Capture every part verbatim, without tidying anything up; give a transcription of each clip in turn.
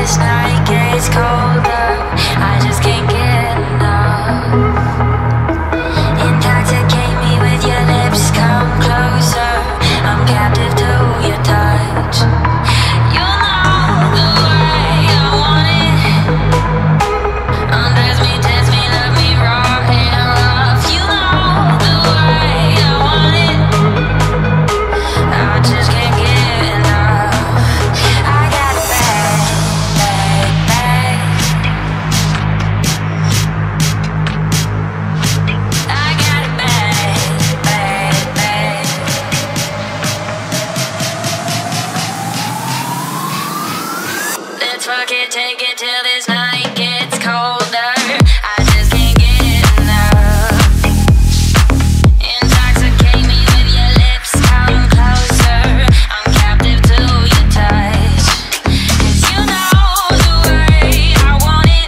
this night gets colder, I just can't get enough. Intoxicate me with your lips, come closer, I'm captive to your touch. You know the way I want it. Undress me, test me, love me raw and rough. You know the way I want it. I just can't get enough. I got it bad, bad, bad. I got it bad, bad, bad. Let's fuck it, take it till this night gets colder. I just can't get enough. Intoxicate me with your lips, come closer, I'm captive to your touch. 'Cause you know the way I want it.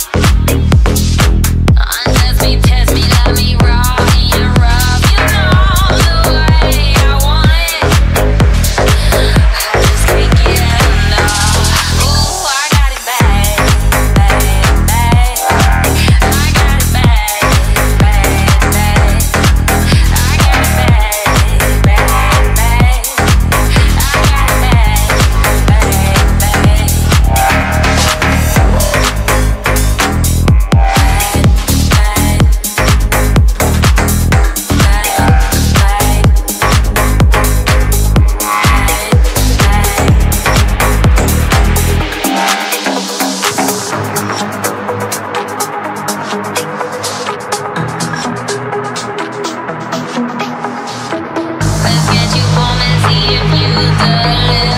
Undress me, test me, love me raw and rough. You know the way I want it. I just can't get enough. Ooh, I got it bad, bad, bad. I got it bad, bad, bad. I got it bad, bad, bad. I got it bad, bad, Let's get you home and see if you the